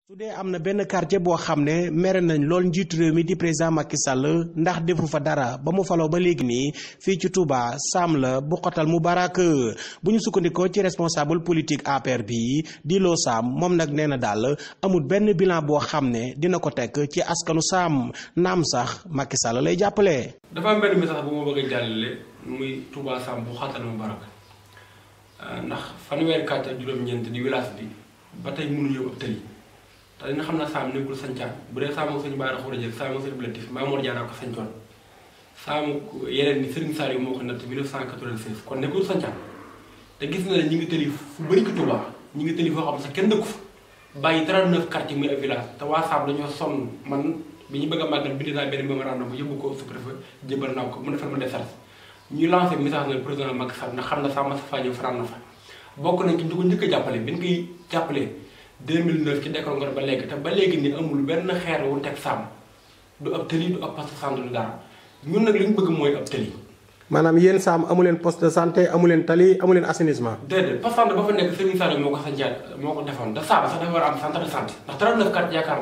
su dee am na benn quartier boo xam ne mere nañ lool njiitu réew mi di président Macky Sall ndax defu fa dara ba mu faloo ba léegi nii fii ci Touba Sam la bu xotal Moubarak bu ñu sukkandikoo ci responsable politique APR bi di Lo Sam moom nag nee na daal amul benn bilan boo xam ne dina ko teg ci askanu Sam naam sax Macky Sall lay jàppale. dafa am benn message bu ma bëgg a jàllale muy Touba Sam bu xotal Moubarak ndax fanweeri quartier juróom-ñeent di village bi ba tey mënuñu ñëw ab tëli. te dina xam ne Sam nekkul sañcaan bu dee Saamu sëñ Baara Xuraja Saamu sëñ Blatif Mamour Diarra ko sañcoon Saamu yeneen ni Serigne Saliou moo ko natt 1996 kon nekkul sañcaan te gis na ne ñi ngi tëli fu bëri ko Touba ñi ngi tëli foo xam ne sax kenn dëkku fa bàyyi 39 quartier muy ab village te waa Sam dañoo sonn man bi ñu bëgg a màggal bind naa benn mémorandum bu yóbbu ko sous-préfet jébal naa ko mu defal ma décharge ñuy lancé message na président Macky Sall ndax xam na Sam sa faño fanaan na fa bokk nañ ci ñu ko njëkk a jàppale bi ñu koy jàppalee 2009 ci Dekal Ngor ba léegi te ba léegi ni amul benn xeer wu teg Sam du ab tëli du ab poste de santé du dara ñun nag li ñu bëgg mooy ab tëli. maanaam yéen Sam amu leen poste de santé amu leen tali amu leen assainissement. déedéet poste de santé ba fa nekk Serigne Saliou moo ko sancaat moo ko defoon da Sam sax dafa war a am centre de santé ndax 39 kat yaakaar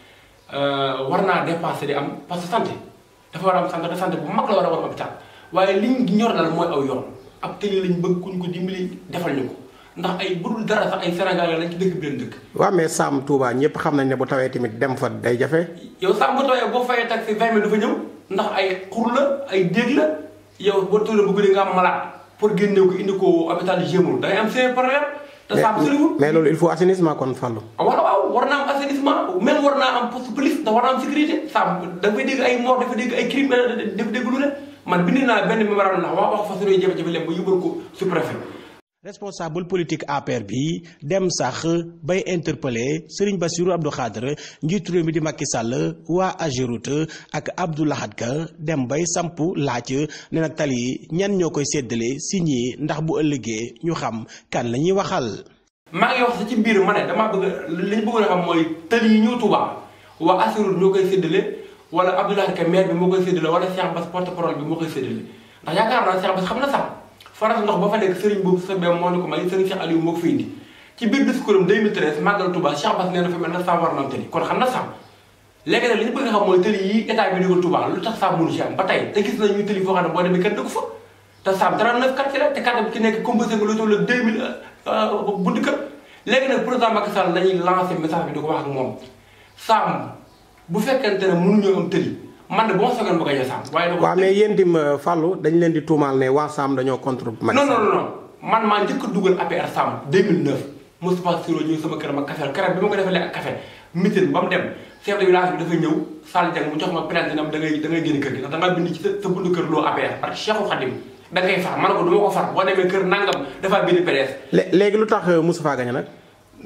naa war naa dépassé di am poste de santé dafa war a am centre de santé bu mag la war a war hôpital waaye liñ ñor dal mooy aw yoon ab tëli lañ bëgg kuñ ko dimbali defal ñu ko. ndax ay budul dara sax ay Sénégalais lañ ci dëkk bi leen dëkk. waaw mais Sam Touba ñëpp xam nañ ne bu tawee tamit dem fa day jafe. yow Sam bu tawee boo fayee taxi 20 000 dafa ñëw ndax ay xur la ay déeg la yow boo tawee bu guddi nga am malade pour génne ko indi ko hôpital Gémoul da ngay am seen problème. te Sam soriwul mais loolu il faut assainissement kon Fallou. waaw war naa am assainissement même war naa am poste police da war naa am sécurité Sam dafay dégg ay mort dafa dégg ay crime dafa dégg lu ne man bind naa benn mémorandum ndax wax fa suñuy jafe-jafe leen ba yóbbal ko sous-préfet. responsable politique APR bi dem sax bay interpellé Serigne Bassirou Abdou Khadre njiitu réew mi di Macky Sall waa Ageroute ak Abdou Lahad Ka dem bay samp laaj ne nag tali ñan ñoo koy séddale si ñii ndax bu ëllëgee ñu xam kan la ñuy waxal. maa ngi wax sa ci biir ma ne damaa bëgg li ñu bëgg a xam mooy tali yi ñëw Touba waa Ageroute ñoo koy séddale wala Abdou Lahad Ka maire bi moo koy séddale wala Cheikh Bass porte-parole bi moo koy séddale ndax yaakaar naa Cheikh Bass xam na sax. forage ndox ba fa nekk Serigne boobu sa bee moo ne ko may Serigne Cheikh Aliou moo ko fa indi ci biir discours am 2013 màggal Touba Cheikh Bass nee na fa mel na Sam war na am tëli kon xam na Sam léegi nag li ñu bëgg a xam mooy tëli yi état bi dugal Touba lu tax Sam mënu ci am ba tey te gis nañu tëli foo xam ne boo demee kenn dëkku fa te Sam 39 quartier la te quartier bi ci nekk composé nga lu toll 2000 buntu kër léegi nag président Macky Sall dañuy lancé message bi di ko wax ak moom Sam bu fekkente ne mënuñoo am tëli man de boo ma soxla bëgg a ñëw Sam. waaw mais yéen itam Fallou dañ leen di tuumaal ne waa Sam dañoo contre Macky Sall. non man maa njëkk a dugal APR Sam 2009 Moustapha Siro ñëw sama kër ma café keroog bi ma ko defalee ak café mitin ba mu dem chef de village bi dafa ñëw Sall Dieng mu jox ma plainte nam da ngay génn kër gi ndax da ngaa bind ci sa bundu kër loo APR parce que Cheikhou Khadim da ngay far ma ne ko du ma ko far boo demee kër nangam dafaa bind PDS. léegi lu tax Moustapha Gagné nag.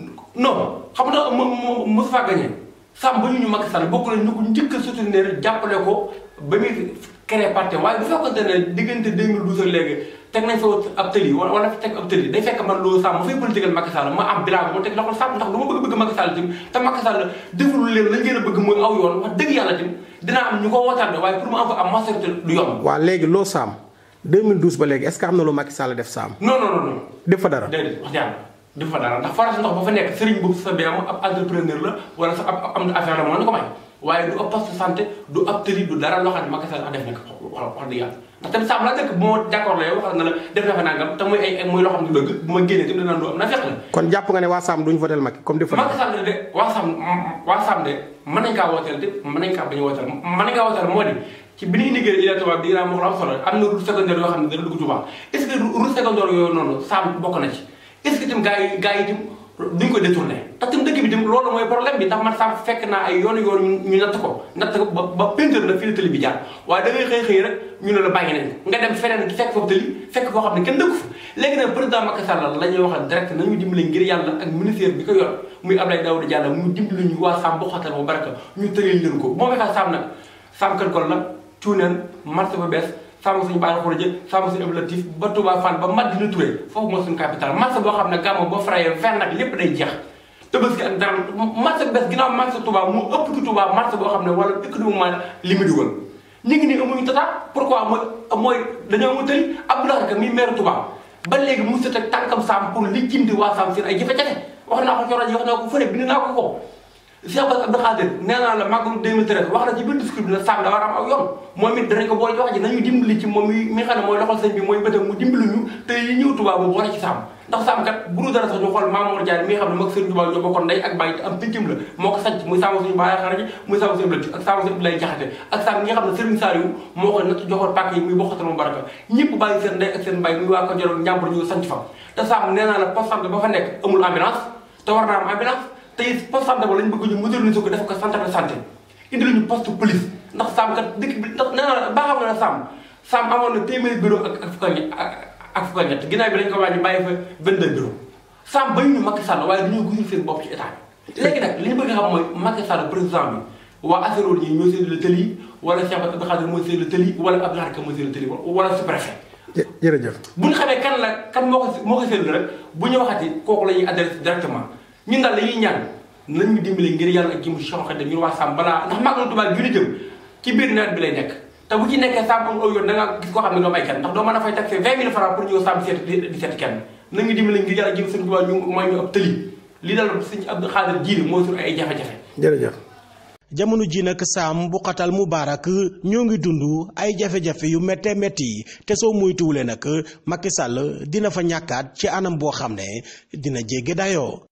non xam nga Moustapha Gagné Sam ba ñu Macky Sall bokk nañ ñu ko njëkk a soutenir jàppale ko ba muy créé parti waaye bu fekkonte ne diggante 2012 ak léegi teg nañ fa ab tëli wala teg ab tëli day fekk man loolu Sam ma fay politique Macky Sall ma am bilan bu ma teg loxol Sam ndax lu ma bëgg Macky Sall tim te Macky Sall deful leen lañ gën a bëgg mooy aw yoon wax dëgg yàlla tim dinaa am ñu ko wootaat waaye pour mu am fa am majorité du yomb. waaw léegi loo Sam 2012 ba léegi est-ce que am na lu Macky Sall def Sam. non. def fa dara déedéet wax dëgg dafa fa dara ndax forage ndox ba fa nekk Serigne boobu sa BM ab entrepreneur la wala sax am na affaire la moo na ko may waaye du ab poste de santé du ab tëli du dara loo xam ne Macky Sall def na ko wax dëgg yàlla ndax tamit Sam la dëkk bu ma d'accord la yow waxal na la def na fa nangam te muy ay muy loo xam ne du dëgg bu ma génnee tamit danaan du am na fekk la kon jàpp nga ne waa Sam duñ votel Macky comme def Macky Sall de waa Sam de mën nañ kaa wooteel te mën nañ kaa bañ a wooteel mën nañ kaa wooteel moo di ci bi ñu indiqué ila Touba bi dinaa moo am solo am na route secondaire yoo xam ne dana dugg Touba est-ce que route secondaire yooyu noonu Sam bokk na ci est-ce que tam gars yi tam duñ ko détourné te tam dëkk bi tam loolu mooy problème bi ndax man Sam fekk naa ay yoon ñu natt ko ba peinture la fii la tëli bi jaar waaye da ngay xëy rek ñu ne la bàyyi nañ nga dem feneen fekk foofu tëli fekk foo xam ne kenn dëkku fa léegi nag président Macky Sall la ñuy waxal direct nañu dimbali ngir yàlla ak ministère bi ko yor muy Abdoulaye Daouda Diallo mu dimbali ñu waa Sam boo xatal mu baraka ñu tëleel leen ko boo fekkee Sam nag Sam kër gol la cuuneen marché ba bees Saamu suñu Baara Xuraja Saamu suñu Abdou Latif ba Touba Fall ba Madina Touré foofu mooy suñu capital marché boo xam ne gàmmu boo frayee 20 nag lépp day jeex Tabaski ak dara marché bu bees ginnaaw marché Touba mu ëpp ci Touba marché boo xam ne wala économiquement li mu dugal ñu ngi nii amuñu tata pourquoi mooy dañoo mu tëli Abdoulaye Ka mi maire Touba ba léegi mu sët ak tànkam Sam pour li jimdi waa Sam seen ay jafe-jafe wax naa ko ci rajo wax naa ko fële bind naa ko Cheikh Bass Abdou Khadir nee naa la màggalu 2013 wax na ci biir discours bi ne Sam da war a am aw yoon moom it danañ ko boole ci wax ji nañu dimbali ci moom mi xam ne mooy loxol sëñ bi mooy bëtam mu dimbali ñu te yi ñëw Touba bu boole ci Sam ndax Sam kat bu dul dara sax ñu xool Mamour Diagne mi nga xam ne mag Serigne Touba ñoo bokkoon ndey ak bàyyi te am pincim la moo ko sanc muy Sam suñu bàyyi xaraji muy Sam suñu blati ak Sam suñu lay jaxate ak Sam ñi nga xam ne Serigne Saliou moo ko natt joxoon pàkk yi muy bokkatal mu baraka ñëpp bàyyi seen ndey ak seen bàyyi muy waa ko joroon njàmbur ñu sanc fa te Sam nee naa la poste santé ba fa nekk amul ambulance te war naa am ambulance te it poste santé ba lañ bëgg ñu moderniser ko def ko centre de santé indi lañu poste police ndax Sam kat dëkk bi ndax nee naa la baa xam nga ne Sam amoon na téeméeri bureau ak fukk ak ñett ginnaaw bi lañ ko wàññi bàyyi fa 22 bureau Sam bañ ñu Macky Sall waaye dañoo gisul seen bopp ci état bi léegi nag li ñu bëgg a xam mooy Macky Sall président bi waa Assainissement ñi ñoo séddale tëli yi wala Cheikh Bass Abdou Khadir mooy séddale tëli wala Abdou Lahad Ka mooy séddale tëli wala sous-préfet jërëjëf bu ñu xamee kan moo ko séddale rek bu ñu waxati kooku la ñuy adressé directement ñun daal la ñuy ñaan nañ ñu dimbale ngir yàlla ak jëmu Cheikh Khadim ñun waa Sam balaa ndax màggalu Tuubaa ju jëm ci biir nawet bi lay nekk te bu ci nekkee Sam am aw yoon da nga gis koo xam ne doo may kenn ndax doo mën a fay taxé 20 000 francs pour ñëw Sam di seet kenn nañu dimbale ngir yàlla jëm sëñ Tuubaa ñu mooy ñu ab tëli lii daal sëñ Abdou Khadir jiiri moo sur ay jafe-jafe jërëjëf jamono ji nag Sam bu xatal Moubarak ñoo ngi dund ay jafe-jafe yu méttee métti te soo moytuwulee nag Macky Sall dina fa ñàkkaat ci anam boo xam ne dina jéggi dayoo